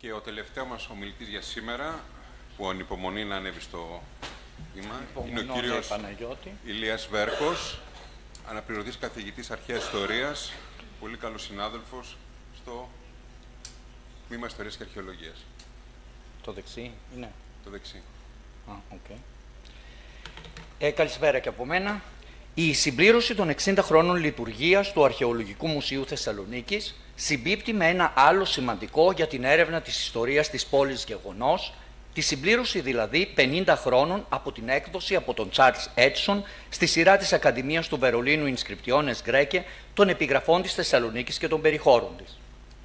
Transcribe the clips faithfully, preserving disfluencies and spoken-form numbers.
Και ο τελευταίος μας ομιλητής για σήμερα, που ανυπομονεί να ανέβει στο βήμα, είναι ο κύριος Ηλίας Βέρκος, αναπληρωτής καθηγητής αρχαίας ιστορίας, πολύ καλός συνάδελφος στο τμήμα Ιστορίας και Αρχαιολογίας. Το δεξί, ναι. Το δεξί. Α, okay. ε, καλησπέρα και από μένα. Η συμπλήρωση των εξήντα χρόνων λειτουργίας του Αρχαιολογικού Μουσείου Θεσσαλονίκης συμπίπτει με ένα άλλο σημαντικό για την έρευνα της ιστορίας της πόλης γεγονός, τη συμπλήρωση δηλαδή πενήντα χρόνων από την έκδοση από τον Τσάρλς Έτσον στη σειρά της Ακαδημίας του Βερολίνου Inscriptiones Graecae των επιγραφών της Θεσσαλονίκης και των περιχώρων της.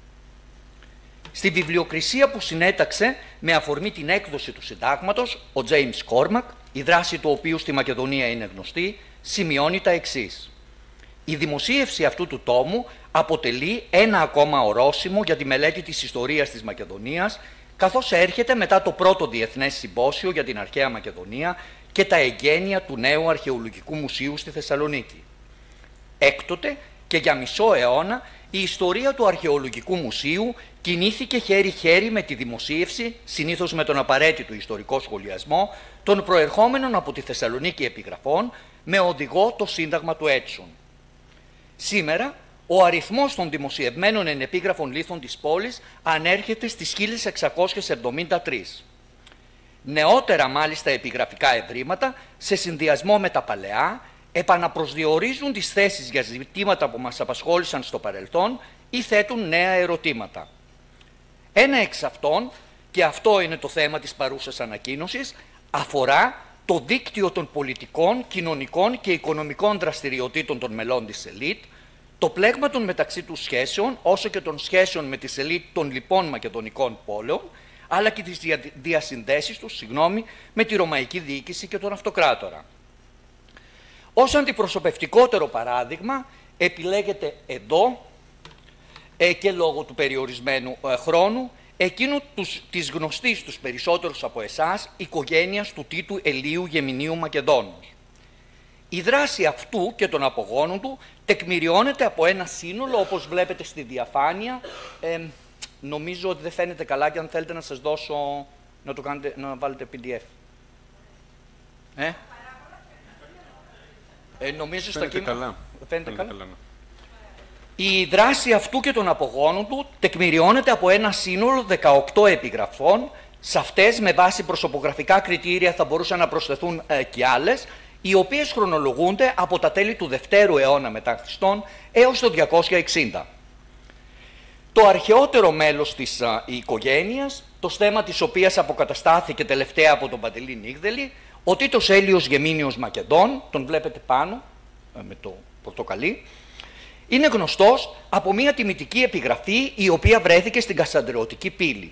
Στη βιβλιοκρισία που συνέταξε με αφορμή την έκδοση του συντάγματος, ο Τζέιμς Κόρμακ, η δράση του οποίου στη Μακεδονία είναι γνωστή, σημειώνει τα εξής. Η δημοσίευση αυτού του τόμου αποτελεί ένα ακόμα ορόσημο για τη μελέτη της ιστορίας της Μακεδονίας, καθώς έρχεται μετά το πρώτο Διεθνές Συμπόσιο για την Αρχαία Μακεδονία και τα εγγένεια του νέου Αρχαιολογικού Μουσείου στη Θεσσαλονίκη. Έκτοτε και για μισό αιώνα η ιστορία του Αρχαιολογικού Μουσείου κινήθηκε χέρι-χέρι με τη δημοσίευση, συνήθως με τον απαραίτητο ιστορικό σχολιασμό, των προερχόμενων από τη Θεσσαλονίκη επιγραφών, με οδηγό το Σύνταγμα του Έτσον. Σήμερα, ο αριθμός των δημοσιευμένων ενεπίγραφων λίθων της πόλης ανέρχεται στις χίλιες εξακόσιες εβδομήντα τρία. Νεότερα μάλιστα επιγραφικά ευρήματα, σε συνδυασμό με τα παλαιά, επαναπροσδιορίζουν τις θέσεις για ζητήματα που μας απασχόλησαν στο παρελθόν ή θέτουν νέα ερωτήματα. Ένα εξ αυτών, και αυτό είναι το θέμα της παρούσας ανακοίνωσης, αφορά το δίκτυο των πολιτικών, κοινωνικών και οικονομικών δραστηριοτήτων των μελών της ελίτ, το πλέγμα των μεταξύ τους σχέσεων, όσο και των σχέσεων με τις ελίτ των λοιπών μακεδονικών πόλεων, αλλά και τις διασυνδέσεις τους, συγγνώμη, με τη ρωμαϊκή διοίκηση και τον αυτοκράτορα. Ως αντιπροσωπευτικότερο παράδειγμα, επιλέγεται εδώ, ε, και λόγω του περιορισμένου ε, χρόνου, εκείνου τους, της γνωστής στους περισσότερους από εσάς οικογένειας του Τίτου Ελίου Γεμηνίου Μακεδόνος. Η δράση αυτού και των απογόνων του τεκμηριώνεται από ένα σύνολο, όπως βλέπετε στη διαφάνεια. Ε, νομίζω ότι δεν φαίνεται καλά και αν θέλετε να σας δώσω, να, το κάνετε, να βάλετε πι ντι εφ. Ε? Ε, νομίζω στα κείμενα... Καλά. Φαίνεται καλά. καλά ναι. Η δράση αυτού και των απογόνων του τεκμηριώνεται από ένα σύνολο δεκαοκτώ επιγραφών. Σε αυτές, με βάση προσωπογραφικά κριτήρια, θα μπορούσαν να προσθεθούν ε, και άλλες, οι οποίες χρονολογούνται από τα τέλη του δευτέρου αιώνα μετά Χριστόν έως το διακόσια εξήντα. Το αρχαιότερο μέλος της α, οικογένειας, το στέμμα της οποίας αποκαταστάθηκε τελευταία από τον Παντελή Νίγδελη, ο Τίτος Έλιος Γεμήνιος Μακεδόν, τον βλέπετε πάνω ε, με το πορτοκαλί, είναι γνωστός από μια τιμητική επιγραφή η οποία βρέθηκε στην Κασταντερωτική πύλη.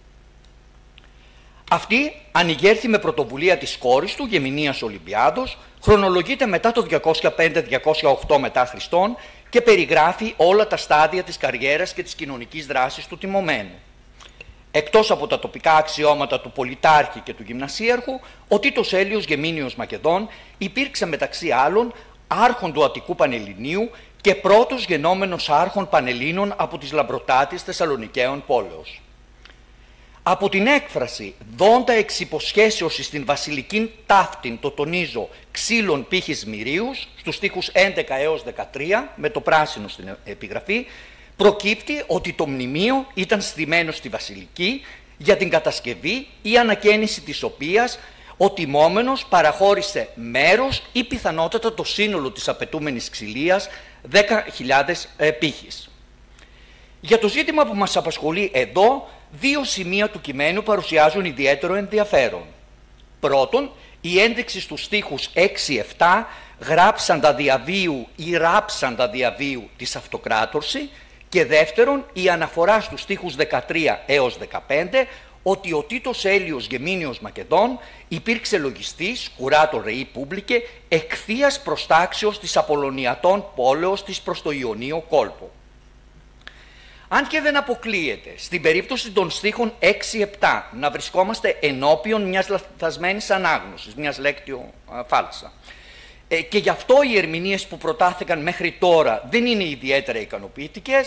Αυτή ανοιγέρθη με πρωτοβουλία της κόρης του, Γεμηνίας Ολυμπιάδος, χρονολογείται μετά το διακόσια πέντε διακόσια οκτώ μετά Χριστόν και περιγράφει όλα τα στάδια της καριέρας και της κοινωνικής δράσης του τιμωμένου. Εκτός από τα τοπικά αξιώματα του πολιτάρχη και του γυμνασίαρχου, ο Τίτος Έλιος Γεμήνιος Μακεδόν υπήρξε μεταξύ άλλων άρχον του Αττικού Πανελληνίου και πρώτος γενόμενος άρχον Πανελλήνων από τις λαμπροτάτης Θεσσαλονικαίων πόλεως. Από την έκφραση «δόντα εξ υποσχέσεως στην βασιλικήν ταύτην», το τονίζω, ξύλων πύχης μυρίους, στους στίχους έντεκα έως δεκατρία, με το πράσινο στην επιγραφή, προκύπτει ότι το μνημείο ήταν στημένο στη βασιλική για την κατασκευή ή ανακαίνιση της οποίας ο τιμόμενος παραχώρησε μέρος ή πιθανότατα το σύνολο της απαιτούμενης ξυλίας δέκα χιλιάδες πύχης. Για το ζήτημα που μας απασχολεί εδώ, δύο σημεία του κειμένου παρουσιάζουν ιδιαίτερο ενδιαφέρον. Πρώτον, η ένδειξη στους στίχους έξι επτά γράψαντα διαβίου ή ράψαντα διαβίου της αυτοκράτορση και δεύτερον, η αναφορά στους στίχους δεκατρία έως δεκαπέντε ότι ο Τίτος Έλιος Γεμήνιος Μακεδόν υπήρξε λογιστής, κουράτορ ρεϊ πούμπλικε, εκθείας προστάξεως της Απολωνιατών πόλεως της προς το Ιωνίο κόλπο. Αν και δεν αποκλείεται, στην περίπτωση των στίχων έξι επτά, να βρισκόμαστε ενώπιον μιας λαθασμένης ανάγνωσης, μιας λέκτιο φάλσα. Ε, και γι' αυτό οι ερμηνείες που προτάθηκαν μέχρι τώρα δεν είναι ιδιαίτερα ικανοποιητικές,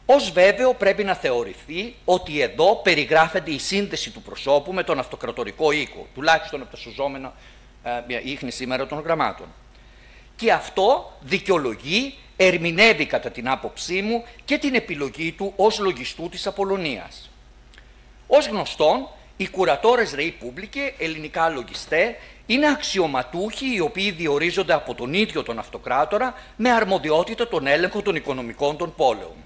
Ως βέβαιο πρέπει να θεωρηθεί ότι εδώ περιγράφεται η σύνδεση του προσώπου με τον αυτοκρατορικό οίκο, τουλάχιστον από τα σωζόμενα ε, ίχνη σήμερα των γραμμάτων. Και αυτό δικαιολογεί, ερμηνεύει κατά την άποψή μου και την επιλογή του ως λογιστού της Απολλωνίας. Ως γνωστόν, οι κουρατόρες ρεϊ πούμπλικε, ελληνικά λογιστέ, είναι αξιωματούχοι οι οποίοι διορίζονται από τον ίδιο τον αυτοκράτορα με αρμοδιότητα τον έλεγχο των οικονομικών των πόλεων.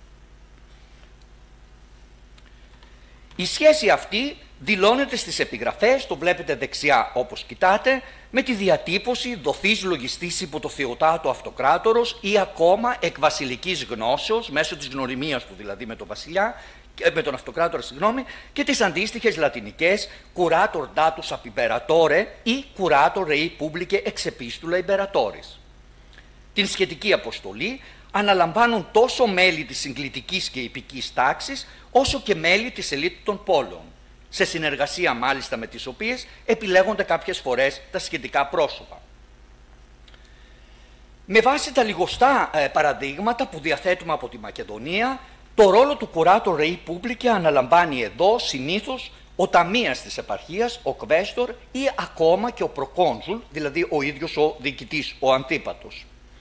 Η σχέση αυτή δηλώνεται στις επιγραφές, το βλέπετε δεξιά όπως κοιτάτε, με τη διατύπωση δοθείς λογιστής υπό το Θεοτάτο Αυτοκράτορος ή ακόμα εκ βασιλικής γνώσεως, μέσω της γνωριμίας του δηλαδή με τον βασιλιά, με τον αυτοκράτορα, συγγνώμη, και τις αντίστοιχες λατινικές curator datus ab imperatore ή curator rei publicae ex epistula imperatoris. Την σχετική αποστολή αναλαμβάνουν τόσο μέλη της συγκλητικής και ιππικής τάξης, όσο και μέλη της ελίτ των πόλεων, σε συνεργασία μάλιστα με τις οποίες επιλέγονται κάποιες φορές τα σχετικά πρόσωπα. Με βάση τα λιγοστά ε, παραδείγματα που διαθέτουμε από τη Μακεδονία, το ρόλο του curator rei publicae αναλαμβάνει εδώ συνήθως ο ταμείας της επαρχίας, ο κβέστορ ή ακόμα και ο προκόνσουλ, δηλαδή ο ίδιος ο διοικητής, ο Αντίπατος.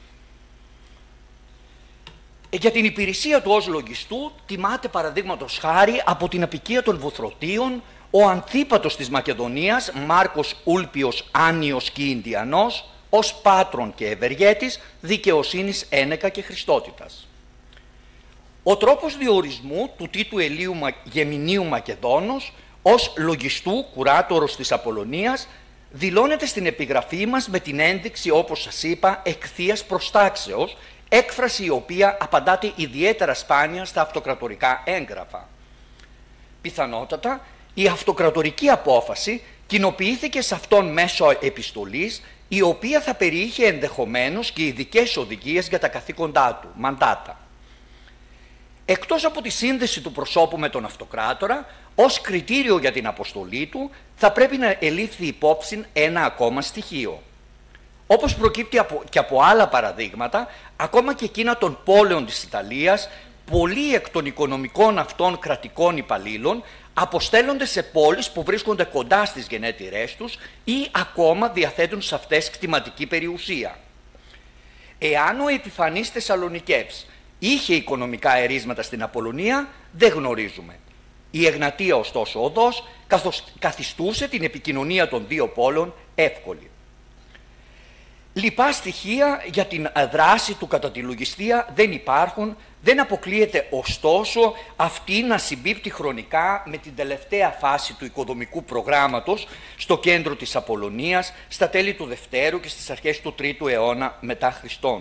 Για την υπηρεσία του ως λογιστού τιμάται παραδείγματος χάρη από την απικία των Βουθρωτίων ο Ανθίπατος της Μακεδονίας, Μάρκος Ούλπιος Άνιος και Ινδιανός, ως πάτρον και ευεργέτης δικαιοσύνης, ένεκα και χριστότητας. Ο τρόπος διορισμού του Τίτου Ελίου Γεμινίου Μακεδόνος ως λογιστού κουράτορος της Απολλωνίας δηλώνεται στην επιγραφή μας με την ένδειξη, όπως σας είπα, εκθείας προστάξεως, έκφραση η οποία απαντάται ιδιαίτερα σπάνια στα αυτοκρατορικά έγγραφα. Πιθανότατα, η αυτοκρατορική απόφαση κοινοποιήθηκε σε αυτόν μέσω επιστολής, η οποία θα περιείχε ενδεχομένως και ειδικές οδηγίες για τα καθήκοντά του, μαντάτα. Εκτός από τη σύνδεση του προσώπου με τον αυτοκράτορα, ως κριτήριο για την αποστολή του, θα πρέπει να ελήφθη υπόψη ένα ακόμα στοιχείο. Όπως προκύπτει από, και από άλλα παραδείγματα, ακόμα και εκείνα των πόλεων της Ιταλίας, πολλοί εκ των οικονομικών αυτών κρατικών υπαλλήλων αποστέλλονται σε πόλεις που βρίσκονται κοντά στις γενέτειρές τους ή ακόμα διαθέτουν σε αυτές κτηματική περιουσία. Εάν ο επιφανής Θεσσαλονικεύς είχε οικονομικά ερίσματα στην Απολλωνία, δεν γνωρίζουμε. Η Εγνατία, ωστόσο, οδός καθιστούσε την επικοινωνία των δύο πόλεων εύκολη. Λοιπά στοιχεία για την δράση του κατά τη λογιστεία δεν υπάρχουν, δεν αποκλείεται ωστόσο αυτή να συμπίπτει χρονικά με την τελευταία φάση του οικοδομικού προγράμματος στο κέντρο της Απολλωνίας στα τέλη του Δευτέρου και στις αρχές του Τρίτου αιώνα μετά Χριστόν.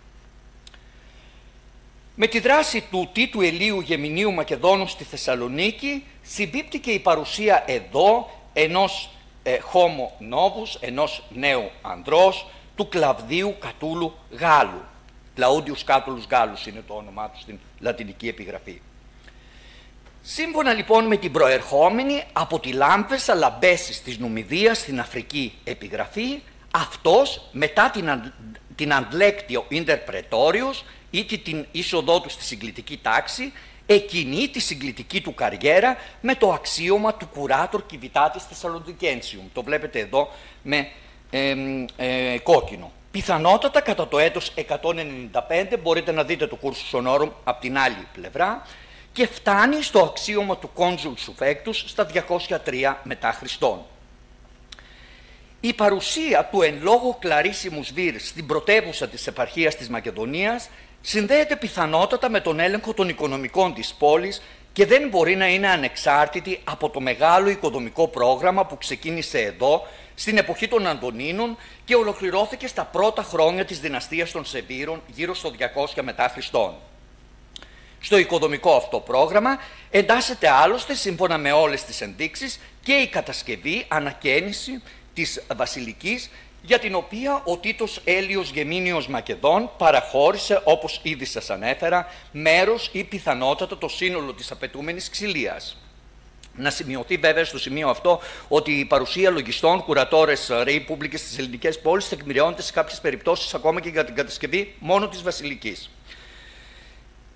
Με τη δράση του Τίτου Ελίου Γεμινίου Μακεδόνου στη Θεσσαλονίκη συμπίπτει και η παρουσία εδώ ενός ε, Homo novus, ενός νέου ανδρός, του Κλαβδίου Κατούλου Γάλλου. Κλαούντιους Κάτουλους Γάλλους είναι το όνομά του στην λατινική επιγραφή. Σύμφωνα λοιπόν με την προερχόμενη από τη Λάμπεσα Λαμπέσης της Νουμιδίας στην Αφρική επιγραφή, αυτός μετά την, αν, την Αντλέκτιο Ιντερπρετόριος ή την είσοδό του στη συγκλητική τάξη, εκκινεί τη συγκλητική του καριέρα με το αξίωμα του κουράτορ κιβιτάτης Θεσσαλονικένσιουμ. Το βλέπετε εδώ με ε, ε, κόκκινο. Πιθανότατα κατά το έτος εκατόν ενενήντα πέντε, μπορείτε να δείτε το Cursus Honorum από την άλλη πλευρά, και φτάνει στο αξίωμα του Consul Suffectus στα διακόσια τρία μετά Χριστόν. Η παρουσία του εν λόγω Κλαρίσιμους Βίρ στην πρωτεύουσα της επαρχίας της Μακεδονίας συνδέεται πιθανότατα με τον έλεγχο των οικονομικών της πόλης και δεν μπορεί να είναι ανεξάρτητη από το μεγάλο οικοδομικό πρόγραμμα που ξεκίνησε εδώ στην εποχή των Αντωνίνων και ολοκληρώθηκε στα πρώτα χρόνια της δυναστείας των Σεβίρων γύρω στο διακόσια μετά Χριστόν. Στο οικοδομικό αυτό πρόγραμμα εντάσσεται άλλωστε, σύμφωνα με όλες τις ενδείξεις, και η κατασκευή, ανακαίνιση της βασιλικής, για την οποία ο Τίτος Έλιος Γεμίνιος Μακεδόν παραχώρησε, όπως ήδη σας ανέφερα, μέρος ή πιθανότατα το σύνολο της απαιτούμενης ξυλίας. Να σημειωθεί βέβαια στο σημείο αυτό ότι η παρουσία λογιστών, κουρατόρες ρεϊ πούμπλικες στις ελληνικές πόλεις τεκμηριώνεται σε κάποιες περιπτώσεις ακόμα και για την κατασκευή μόνο της βασιλικής.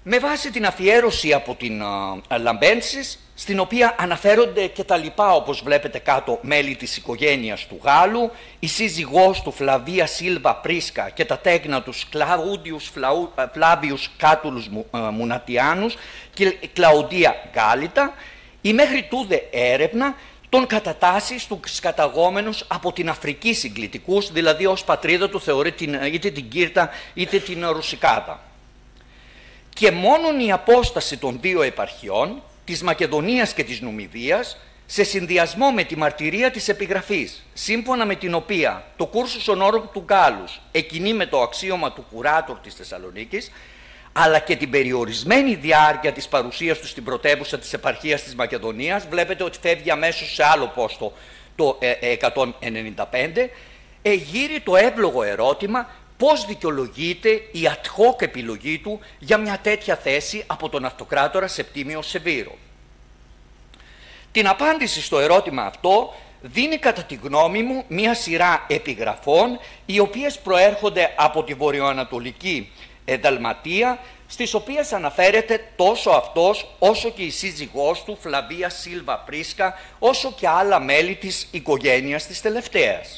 Με βάση την αφιέρωση από την uh, Λαμπένσης, στην οποία αναφέρονται και τα λοιπά, όπως βλέπετε κάτω, μέλη της οικογένειας του Γάλλου, η σύζυγός του Φλαβία Σίλβα Πρίσκα και τα τέκνα τους Κλαούντιους Φλάβιους Κάτουλους Μουνατιάνους και Κλαουδία Γκάλιτα, η μέχρι τούδε έρευνα των κατατάσσει στους καταγόμενους από την Αφρική συγκλητικούς, δηλαδή ως πατρίδα του θεωρεί την, είτε την Κύρτα είτε την Ρουσικάτα. Και μόνον η απόσταση των δύο επαρχιών, της Μακεδονίας και της Νουμιδίας, σε συνδυασμό με τη μαρτυρία της επιγραφής, σύμφωνα με την οποία το Κούρσους Ονόρου του Γκάλους εκκινεί με το αξίωμα του κουράτορ της Θεσσαλονίκης, αλλά και την περιορισμένη διάρκεια της παρουσίας του στην πρωτεύουσα της επαρχίας της Μακεδονίας, βλέπετε ότι φεύγει αμέσως σε άλλο πόστο το εκατόν ενενήντα πέντε, εγείρει το εύλογο ερώτημα πώς δικαιολογείται η ad hoc επιλογή του για μια τέτοια θέση από τον αυτοκράτορα Σεπτίμιο Σεβίρο. Την απάντηση στο ερώτημα αυτό δίνει κατά τη γνώμη μου μια σειρά επιγραφών, οι οποίες προέρχονται από τη βορειοανατολική Δαλματία, στις οποίες αναφέρεται τόσο αυτός όσο και η σύζυγός του Φλαβία Σίλβα Πρίσκα, όσο και άλλα μέλη της οικογένειας της τελευταίας.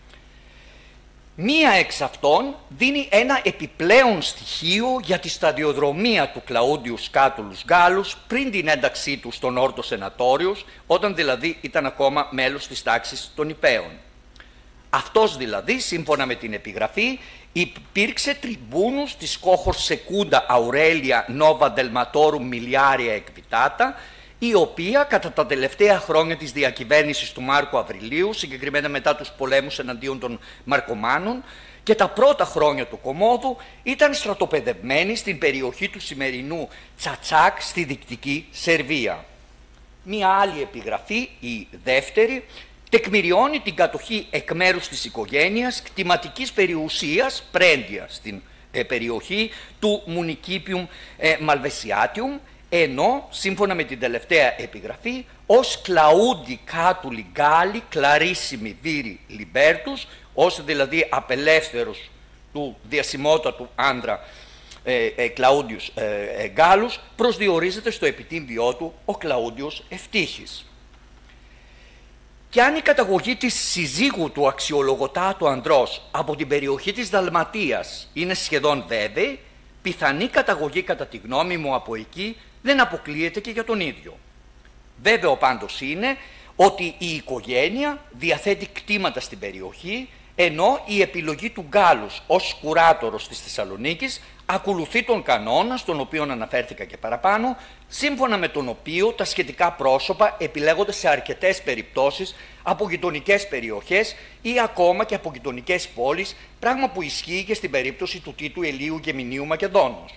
Μία εξ αυτών δίνει ένα επιπλέον στοιχείο για τη σταδιοδρομία του Κλαούντιους Κάτουλους Γκάλους πριν την ένταξή του στον Όρτο Σενατόριους, όταν δηλαδή ήταν ακόμα μέλος της τάξης των Ιππέων. Αυτός δηλαδή, σύμφωνα με την επιγραφή, υπήρξε τριμπούνους της κόχορ Σεκούντα Αουρέλια Νόβα Δελματόρου Μιλιάρια Εκβιτάτα, η οποία κατά τα τελευταία χρόνια της διακυβέρνησης του Μάρκου Αβριλίου, συγκεκριμένα μετά τους πολέμους εναντίον των Μαρκομάνων και τα πρώτα χρόνια του Κομόδου, ήταν στρατοπεδευμένη στην περιοχή του σημερινού Τσατσάκ στη Δυτική Σερβία. Μία άλλη επιγραφή, η δεύτερη, τεκμηριώνει την κατοχή εκ μέρους της οικογένειας κτηματικής περιουσίας πρέντια στην ε, περιοχή του Μουνικίπιουμ ε, Μαλβεσιάτιουμ, ενώ, σύμφωνα με την τελευταία επιγραφή, ως Κλαούντι Κάτουλοι Γκάλοι Κλαρίσιμοι Βίρι Λιμπέρτους, ως δηλαδή απελεύθερος του διασημότατου άνδρα ε, ε, Κλαούντιους ε, ε, Γκάλους, προσδιορίζεται στο επιτύμβιό του ο Κλαούντιος Ευτύχης. Και αν η καταγωγή της συζύγου του αξιολογωτάτου ανδρός από την περιοχή της Δαλματίας είναι σχεδόν βέβαιη, πιθανή καταγωγή κατά τη γνώμη μου από εκεί δεν αποκλείεται και για τον ίδιο. Βέβαιο πάντως είναι ότι η οικογένεια διαθέτει κτήματα στην περιοχή, ενώ η επιλογή του Γκάλους ως κουράτορος της Θεσσαλονίκης ακολουθεί τον κανόνα, στον οποίο αναφέρθηκα και παραπάνω, σύμφωνα με τον οποίο τα σχετικά πρόσωπα επιλέγονται σε αρκετές περιπτώσεις από γειτονικές περιοχές ή ακόμα και από γειτονικές πόλεις, πράγμα που ισχύει και στην περίπτωση του Τίτου Ελίου Γεμινίου Μακεδόνος.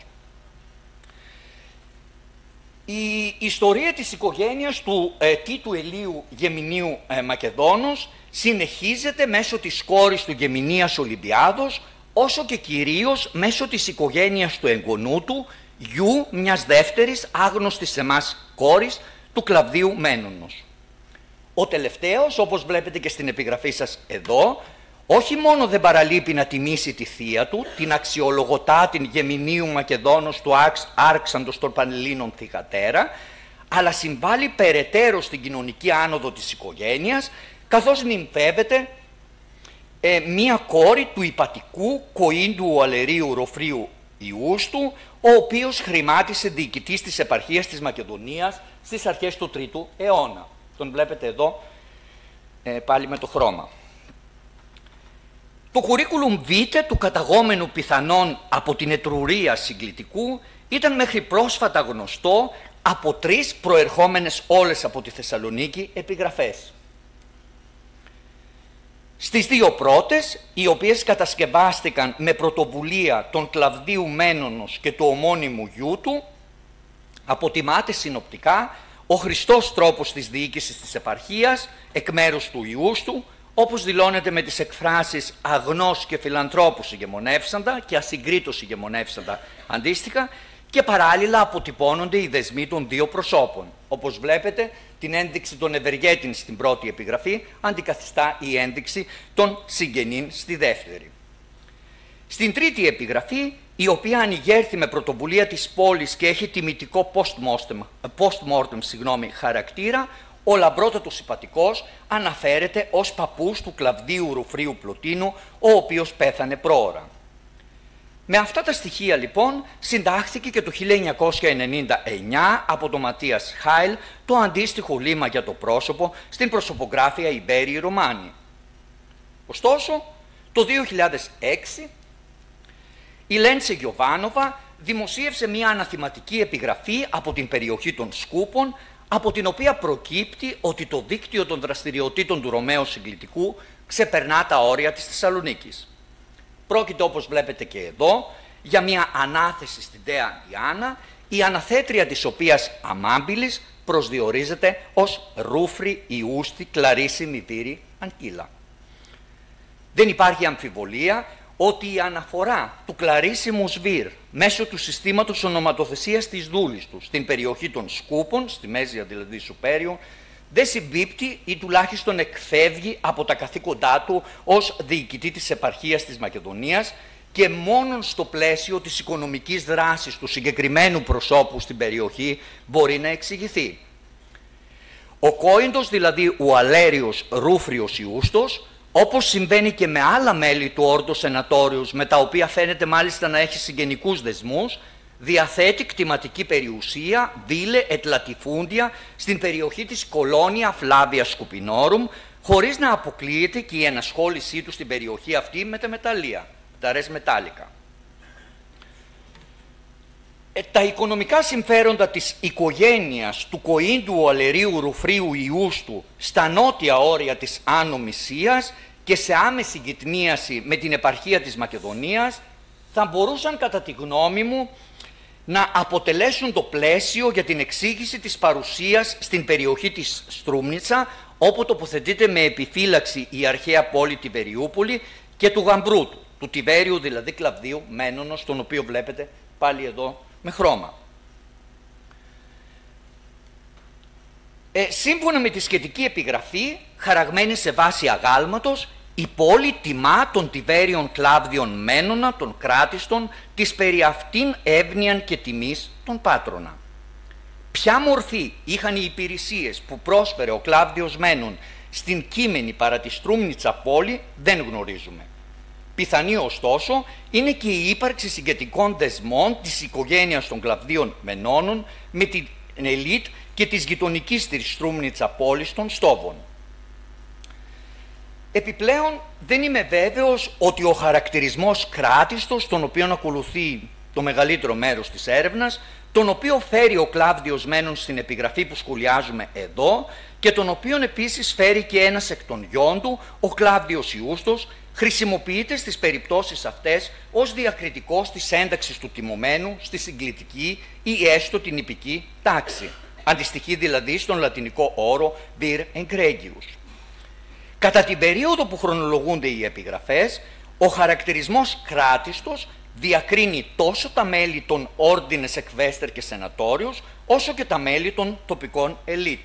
Η ιστορία της οικογένειας του ε, Τίτου Ελίου Γεμινίου ε, Μακεδόνος συνεχίζεται μέσω της κόρης του Γεμινίας Ολυμπιάδος, όσο και κυρίως μέσω της οικογένειας του εγγονού του, γιου μιας δεύτερης άγνωστης σε εμάς κόρης, του Κλαβδίου Μένονος. Ο τελευταίος, όπως βλέπετε και στην επιγραφή σας εδώ, όχι μόνο δεν παραλείπει να τιμήσει τη θεία του, την αξιολογωτά την Γεμινίου Μακεδόνος του Άρξαντος των Πανελλήνων θυγατέρα, αλλά συμβάλλει περαιτέρω στην κοινωνική άνοδο της οικογένειας, καθώς νυμφεύεται ε, μία κόρη του υπατικού Κοΐντου Αλερίου Ροφρίου Ιούστου, ο οποίος χρημάτισε διοικητής της επαρχίας της Μακεδονίας στις αρχές του τρίτου αιώνα. Τον βλέπετε εδώ ε, πάλι με το χρώμα. Το curriculum vitae του καταγόμενου πιθανόν από την Ετρουρία συγκλητικού ήταν μέχρι πρόσφατα γνωστό από τρεις προερχόμενες όλες από τη Θεσσαλονίκη επιγραφές. Στις δύο πρώτες, οι οποίες κατασκευάστηκαν με πρωτοβουλία των Κλαβδίου Μένονος και του ομώνυμου γιού του, αποτιμάται συνοπτικά ο χρηστός τρόπος της διοίκησης της επαρχίας εκ μέρους του ιούς του, όπως δηλώνεται με τις εκφράσεις αγνός και φιλανθρώπους ηγεμονεύσαντα και ασυγκρίτως ηγεμονεύσαντα αντίστοιχα, και παράλληλα αποτυπώνονται οι δεσμοί των δύο προσώπων. Όπως βλέπετε, την ένδειξη των ευεργέτην στην πρώτη επιγραφή αντικαθιστά η ένδειξη των συγγενήν στη δεύτερη. Στην τρίτη επιγραφή η οποία ανοιγέρθη με πρωτοβουλία της πόλης και έχει τιμητικό post-mortem, post-mortem συγγνώμη, χαρακτήρα, ο λαμπρότατος Ιπατικός αναφέρεται ως παππούς του Κλαβδίου Ρουφρίου Πλωτίνου, ο οποίος πέθανε πρόωρα. Με αυτά τα στοιχεία λοιπόν συντάχθηκε και το χίλια εννιακόσια ενενήντα εννιά από τον Ματίας Χάιλ το αντίστοιχο λίμμα για το πρόσωπο στην προσωπογράφεια Ιμπέριοι Ρωμάνοι. Ωστόσο, το δύο χιλιάδες έξι η Λέντσε Γιοβάνοβα δημοσίευσε μια αναθηματική επιγραφή από την περιοχή των Σκούπων, από την οποία προκύπτει ότι το δίκτυο των δραστηριοτήτων του Ρωμαίου Συγκλητικού ξεπερνά τα όρια της Θεσσαλονίκης. Πρόκειται, όπως βλέπετε και εδώ, για μια ανάθεση στην Δέα Διάνα, η αναθέτρια της οποίας Αμάμπηλης προσδιορίζεται ως Ρούφρη Ιούστη Κλαρίση Μητήρη Ανκύλα. Δεν υπάρχει αμφιβολία ότι η αναφορά του Κλαρίσιμου Σβήρ μέσω του συστήματος ονοματοθεσίας της δούλης του στην περιοχή των Σκούπων, στη Μέζια δηλαδή Σουπέριο, δεν συμπίπτει ή τουλάχιστον εκφεύγει από τα καθήκοντά του ως διοικητή της επαρχίας της Μακεδονίας και μόνον στο πλαίσιο της οικονομικής δράσης του συγκεκριμένου προσώπου στην περιοχή μπορεί να εξηγηθεί. Ο κόηντος, δηλαδή ο Αλέριος Ρούφριος Ιούστος, όπως συμβαίνει και με άλλα μέλη του Όρντο Σενατόριους, με τα οποία φαίνεται μάλιστα να έχει συγγενικούς δεσμούς, διαθέτει κτηματική περιουσία, βίλε et latifundια, στην περιοχή της Κολόνια Φλάβια Σκουπινόρουμ, χωρίς να αποκλείεται και η ενασχόλησή του στην περιοχή αυτή με τα μεταλλεία, τα ρες μετάλλικα. Ε, τα οικονομικά συμφέροντα της οικογένειας του κοΐντου Αλερίου Ρουφρίου Ιούστου στα νότια όρια της Άνω Μυσίας και σε άμεση γυτνίαση με την επαρχία της Μακεδονίας θα μπορούσαν κατά τη γνώμη μου να αποτελέσουν το πλαίσιο για την εξήγηση της παρουσίας στην περιοχή της Στρούμνιτσα, όπου τοποθετείται με επιφύλαξη η αρχαία πόλη Τιβεριούπολη και του γαμπρού του, του Τιβέριου δηλαδή Κλαβδίου Μένονος, τον οποίο βλέπετε πάλι εδώ με χρώμα. Ε, σύμφωνα με τη σχετική επιγραφή, χαραγμένη σε βάση αγάλματος, η πόλη τιμά των Τιβέριων Κλάβδιων Μένωνα, των κράτιστων, της περί αυτήν εύνοιαν και τιμής των Πάτρωνα. Ποια μορφή είχαν οι υπηρεσίες που πρόσφερε ο Κλάβδιος Μένων στην κείμενη παρά τη Στρούμνιτσα πόλη δεν γνωρίζουμε. Πιθανή ωστόσο είναι και η ύπαρξη συγκετικών δεσμών της οικογένειας των Κλαβδίων Μενώνων με την ελίτ και της γειτονικής της Στρούμνιτσα πόλης των Στόβων. Επιπλέον, δεν είμαι βέβαιος ότι ο χαρακτηρισμός κράτιστος, τον οποίο ακολουθεί το μεγαλύτερο μέρος της έρευνας, τον οποίο φέρει ο Κλάβδιος Μένων στην επιγραφή που σχολιάζουμε εδώ και τον οποίο επίσης φέρει και ένας εκ των γιών του, ο Κλάβδιος Ιούστος, χρησιμοποιείται στις περιπτώσεις αυτές ως διακριτικός της ένταξης του τιμωμένου στη συγκλητική ή έστω την ιππική τάξη. Αντιστοιχεί δηλαδή στον λατινικό όρο vir egregius. Κατά την περίοδο που χρονολογούνται οι επιγραφές, ο χαρακτηρισμός κράτιστος διακρίνει τόσο τα μέλη των ordines εκβέστερ και σενατόριους, όσο και τα μέλη των τοπικών ελίτ.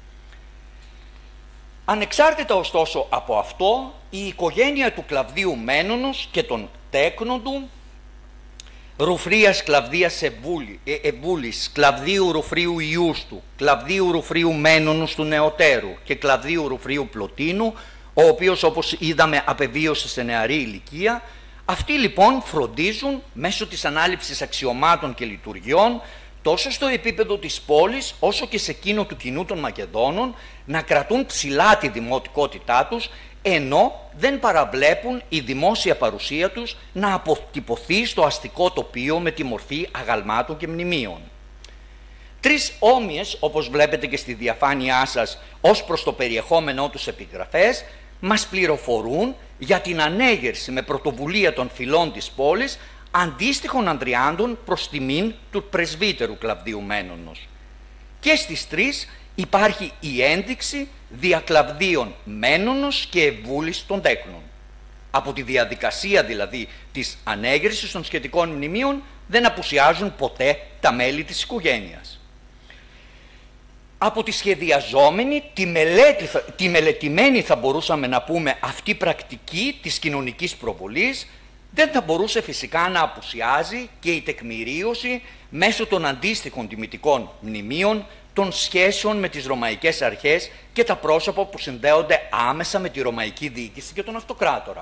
Ανεξάρτητα ωστόσο από αυτό, η οικογένεια του Κλαβδίου Μένωνος και των τέκνων του, Ρουφρίας Κλαβδίας Εβούλης, Κλαβδίου Ρουφρίου Ιούστου, Κλαβδίου Ρουφρίου Μένωνος του Νεωτέρου και Κλαβδίου Ρουφρίου Πλωτίνου, ο οποίος όπως είδαμε απεβίωσε σε νεαρή ηλικία, αυτοί λοιπόν φροντίζουν μέσω της ανάληψης αξιωμάτων και λειτουργιών τόσο στο επίπεδο της πόλης όσο και σε εκείνο του κοινού των Μακεδόνων να κρατούν ψηλά τη δημοτικότητά τους, ενώ δεν παραβλέπουν η δημόσια παρουσία τους να αποτυπωθεί στο αστικό τοπίο με τη μορφή αγαλμάτων και μνημείων. Τρεις όμοιες, όπως βλέπετε και στη διαφάνειά σας, ως προς το περιεχόμενό τους επιγραφές, μας πληροφορούν για την ανέγερση με πρωτοβουλία των φυλών της πόλης αντίστοιχων ανδριάντων προς τιμήν του πρεσβύτερου Κλαβδίου Μένωνος. Και στις τρεις υπάρχει η ένδειξη διακλαβδίων Μένωνος και Εβούλης των τέκνων. Από τη διαδικασία δηλαδή της ανέγερσης των σχετικών μνημείων δεν απουσιάζουν ποτέ τα μέλη της οικογένειας. Από τη σχεδιαζόμενη, τη, μελέτη, τη μελετημένη θα μπορούσαμε να πούμε αυτή πρακτική της κοινωνικής προβολής, δεν θα μπορούσε φυσικά να απουσιάζει και η τεκμηρίωση μέσω των αντίστοιχων τιμητικών μνημείων των σχέσεων με τις ρωμαϊκές αρχές και τα πρόσωπα που συνδέονται άμεσα με τη ρωμαϊκή διοίκηση και τον αυτοκράτορα.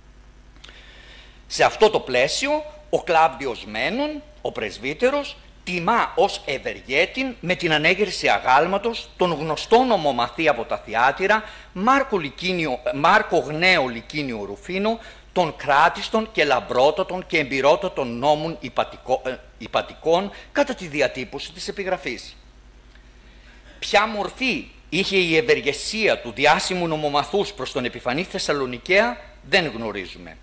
Σε αυτό το πλαίσιο, ο Κλάβδιος Μένων, ο πρεσβύτερος, τιμά ως ευεργέτην με την ανέγερση αγάλματος τον γνωστό νομομαθή από τα Θιάτυρα Μάρκο, Λικίνιο, Μάρκο Γνέο Λικίνιο Ρουφίνο, των κράτιστων και λαμπρότατων και εμπειρότατων νόμων υπατικό, ε, υπατικών κατά τη διατύπωση της επιγραφής. Ποια μορφή είχε η ευεργεσία του διάσημου νομομαθούς προς τον επιφανή Θεσσαλονικαία δεν γνωρίζουμε.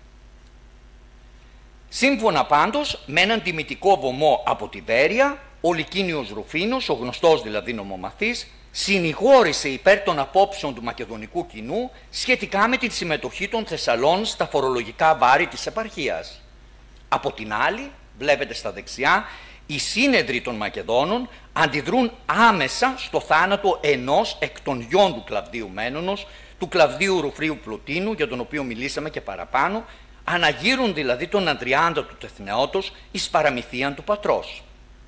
Σύμφωνα πάντως με έναν τιμητικό βωμό από τη Βέρεια, ο Λικίνιος Ρουφίνος, ο γνωστός δηλαδή νομομαθής, συνηγόρησε υπέρ των απόψεων του μακεδονικού κοινού σχετικά με τη συμμετοχή των Θεσσαλών στα φορολογικά βάρη της επαρχίας. Από την άλλη, βλέπετε στα δεξιά, οι σύνεδροι των Μακεδόνων αντιδρούν άμεσα στο θάνατο ενός εκ των γιών του Κλαβδίου Μένωνος, του Κλαβδίου Ρουφρίου Πλωτίνου, για τον οποίο μιλήσαμε και παραπάνω, αναγείρουν δηλαδή τον Αντριάντα του Τεθνεώτος εις παραμυθίαν του πατρός.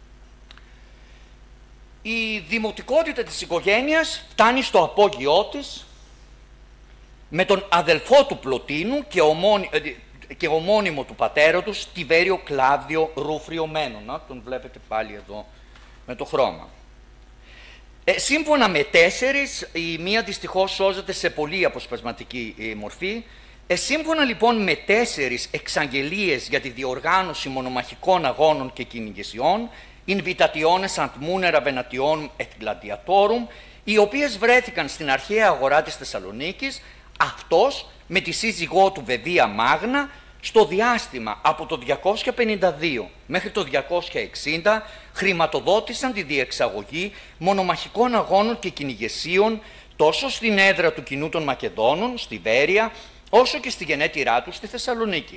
Η δημοτικότητα της οικογένειας φτάνει στο απόγειό της με τον αδελφό του Πλωτίνου και, ομόνι, και ομώνυμο του πατέρα του, Τιβέριο Κλάβδιο Ρούφριο Μένωνα. Τον βλέπετε πάλι εδώ με το χρώμα. Ε, σύμφωνα με τέσσερις, η μία δυστυχώς σώζεται σε πολύ αποσπασματική ε, μορφή. Ε, σύμφωνα λοιπόν με τέσσερις εξαγγελίες για τη διοργάνωση μονομαχικών αγώνων και κυνηγησιών, Invitationes ant munera Venationum et gladiatorum, οι οποίες βρέθηκαν στην αρχαία αγορά της Θεσσαλονίκης, αυτός με τη σύζυγό του Βεδία Μάγνα, στο διάστημα από το διακόσια πενήντα δύο μέχρι το διακόσια εξήντα χρηματοδότησαν τη διεξαγωγή μονομαχικών αγώνων και κυνηγεσίων τόσο στην έδρα του κοινού των Μακεδόνων, στη Βέρεια, όσο και στη γενέτειρά του στη Θεσσαλονίκη.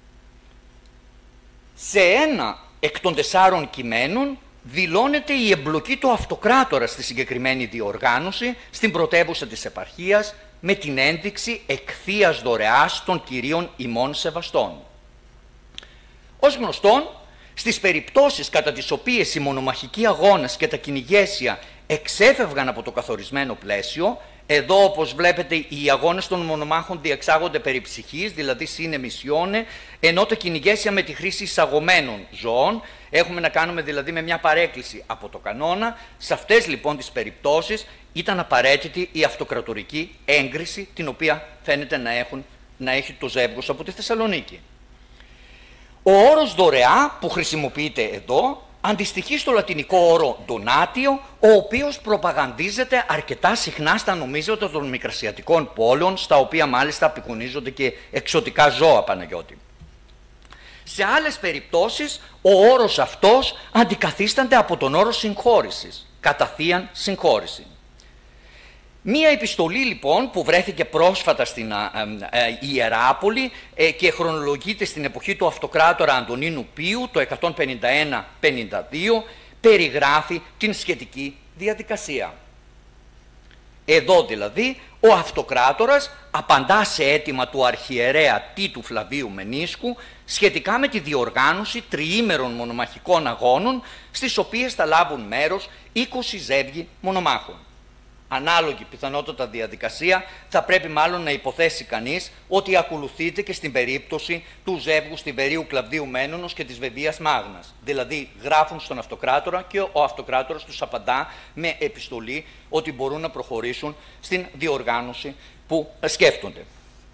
Σε ένα εκ των τεσσάρων κειμένων δηλώνεται η εμπλοκή του αυτοκράτορα στη συγκεκριμένη διοργάνωση στην πρωτεύουσα της επαρχίας με την ένδειξη εκθείας δωρεάς των κυρίων ημών σεβαστών. Ως γνωστόν, στις περιπτώσεις κατά τις οποίες οι μονομαχικοί αγώνες και τα κυνηγέσια εξέφευγαν από το καθορισμένο πλαίσιο, εδώ όπως βλέπετε οι αγώνες των μονομάχων διεξάγονται περί ψυχής, δηλαδή σύνε μισιώνε, ενώ τα κυνηγέσια με τη χρήση εισαγωμένων ζώων, έχουμε να κάνουμε δηλαδή με μια παρέκκληση από το κανόνα. Σε αυτές λοιπόν τις περιπτώσεις ήταν απαραίτητη η αυτοκρατορική έγκριση, την οποία φαίνεται να, έχουν, να έχει το ζεύγος από τη Θεσσαλονίκη. Ο όρος δωρεά που χρησιμοποιείται εδώ αντιστοιχεί στο λατινικό όρο donatio, ο οποίος προπαγανδίζεται αρκετά συχνά στα νομίσματα των μικρασιατικών πόλεων, στα οποία μάλιστα απεικονίζονται και εξωτικά ζώα, Παναγιώτη. Σε άλλες περιπτώσεις, ο όρος αυτός αντικαθίστανται από τον όρο συγχώρησης, κατά θείαν συγχώρηση. Μία επιστολή λοιπόν που βρέθηκε πρόσφατα στην α, α, α, Ιεράπολη ε, και χρονολογείται στην εποχή του αυτοκράτορα Αντωνίνου Πίου το εκατόν πενήντα ένα πενήντα δύο περιγράφει την σχετική διαδικασία. Εδώ δηλαδή ο αυτοκράτορας απαντά σε αίτημα του αρχιερέα Τίτου Φλαβίου Μενίσκου σχετικά με τη διοργάνωση τριήμερων μονομαχικών αγώνων στις οποίες θα λάβουν μέρος είκοσι ζεύγοι μονομάχων. Ανάλογη πιθανότατα διαδικασία θα πρέπει μάλλον να υποθέσει κανείς ότι ακολουθείται και στην περίπτωση του ζεύγους Τιβερίου Κλαβδίου Μένωνος και της Βεδίας Μάγνας. Δηλαδή γράφουν στον αυτοκράτορα και ο αυτοκράτορας τους απαντά με επιστολή ότι μπορούν να προχωρήσουν στην διοργάνωση που σκέφτονται.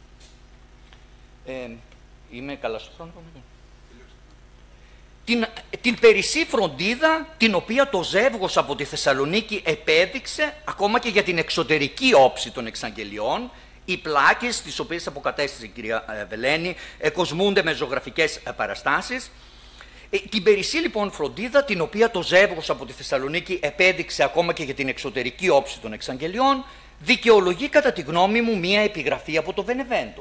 Ε, είμαι καλά στο χρόνο. Την, την περισσή φροντίδα την οποία το ζεύγος από τη Θεσσαλονίκη επέδειξε ακόμα και για την εξωτερική όψη των εξαγγελιών. Οι πλάκες τις οποίες αποκατέστησε η κυρία Βελένη κοσμούνται με ζωγραφικές παραστάσεις. Την περισσή λοιπόν φροντίδα την οποία το ζεύγος από τη Θεσσαλονίκη επέδειξε ακόμα και για την εξωτερική όψη των εξαγγελιών δικαιολογεί κατά τη γνώμη μου μία επιγραφή από το Βενεβέντο.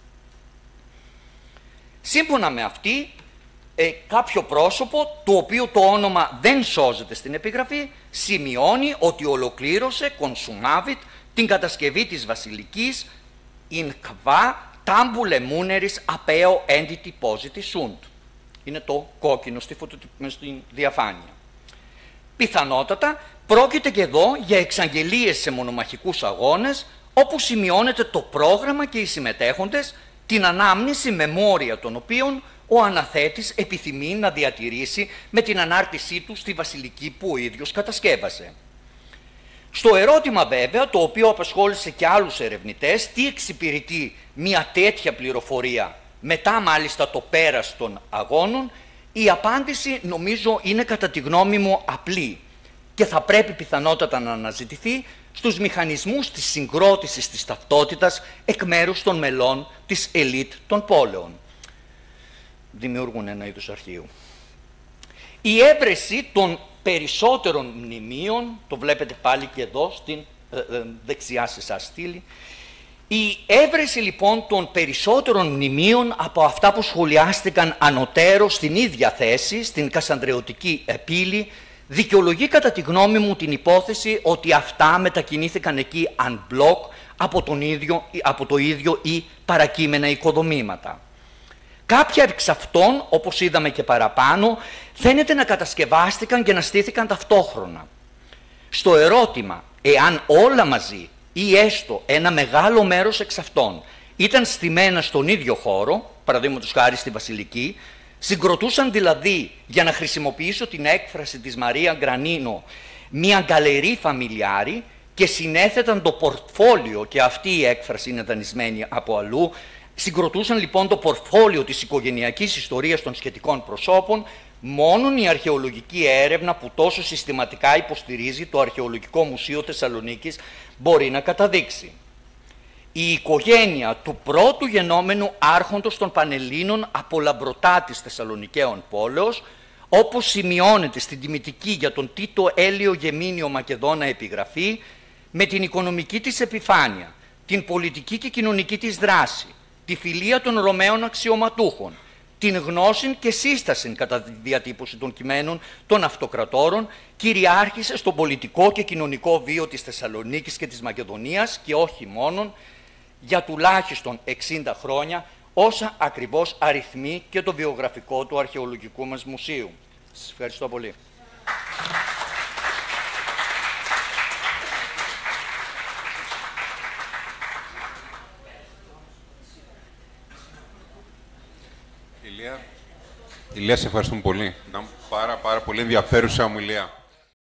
Σύμφωνα με αυτή, Ε, κάποιο πρόσωπο, το οποίο το όνομα δεν σώζεται στην επιγραφή, σημειώνει ότι ολοκλήρωσε, consumavit, την κατασκευή της βασιλικής in qua Tambule Muneris apeo entity positi sunt. Είναι το κόκκινο στη, φωτο... στη διαφάνεια. Πιθανότατα πρόκειται και εδώ για εξαγγελίες σε μονομαχικούς αγώνες, όπου σημειώνεται το πρόγραμμα και οι συμμετέχοντες, την ανάμνηση μεμόρια των οποίων ο αναθέτης επιθυμεί να διατηρήσει με την ανάρτησή του στη βασιλική που ο ίδιος κατασκεύασε. Στο ερώτημα βέβαια, το οποίο απασχόλησε και άλλους ερευνητές, τι εξυπηρετεί μια τέτοια πληροφορία μετά μάλιστα το πέρας των αγώνων, η απάντηση νομίζω είναι κατά τη γνώμη μου απλή και θα πρέπει πιθανότατα να αναζητηθεί στους μηχανισμούς της συγκρότησης της ταυτότητας εκ μέρους των μελών της ελίτ των πόλεων. Δημιουργούν ένα είδος αρχείου. Η έβρεση των περισσότερων μνημείων, το βλέπετε πάλι και εδώ στην ε, ε, δεξιά σε εσάς στήλη, η έβρεση λοιπόν των περισσότερων μνημείων από αυτά που σχολιάστηκαν ανωτέρως στην ίδια θέση, στην Κασανδρεωτική πύλη, δικαιολογεί κατά τη γνώμη μου την υπόθεση ότι αυτά μετακινήθηκαν εκεί unblock από, τον ίδιο, από το ίδιο ή παρακείμενα οικοδομήματα. Κάποια εξ αυτών, όπως είδαμε και παραπάνω, φαίνεται να κατασκευάστηκαν και να στήθηκαν ταυτόχρονα. Στο ερώτημα, εάν όλα μαζί ή έστω ένα μεγάλο μέρος εξ αυτών ήταν στημένα στον ίδιο χώρο, παραδείγματος χάρη στη Βασιλική, συγκροτούσαν δηλαδή, για να χρησιμοποιήσω την έκφραση της Μαρία Γκρανίνο, μια γκαλερί φαμιλιάρη και συνέθεταν το πορτφόλιο, και αυτή η έκφραση είναι δανεισμένη από αλλού, συγκροτούσαν λοιπόν το πορτφόλιο της οικογενειακής ιστορίας των σχετικών προσώπων, μόνον η αρχαιολογική έρευνα που τόσο συστηματικά υποστηρίζει το Αρχαιολογικό Μουσείο Θεσσαλονίκης μπορεί να καταδείξει. Η οικογένεια του πρώτου γενόμενου άρχοντος των Πανελλήνων από Λαμπροτάτης Θεσσαλονικαίων πόλεως, όπως σημειώνεται στην τιμητική για τον Τίτο Έλιο Γεμίνιο Μακεδόνα επιγραφή, με την οικονομική της επιφάνεια, την πολιτική και κοινωνική της δράση, τη φιλία των Ρωμαίων αξιωματούχων, την γνώση και σύσταση κατά τη διατύπωση των κειμένων των αυτοκρατόρων, κυριάρχησε στον πολιτικό και κοινωνικό βίο της Θεσσαλονίκης και της Μακεδονίας και όχι μόνον, για τουλάχιστον εξήντα χρόνια, όσα ακριβώς αριθμεί και το βιογραφικό του αρχαιολογικού μας μουσείου. Σας ευχαριστώ πολύ. Ηλία, Ηλία, σε ευχαριστούμε πολύ. Ήταν πάρα, πάρα πολύ ενδιαφέρουσα ομιλία.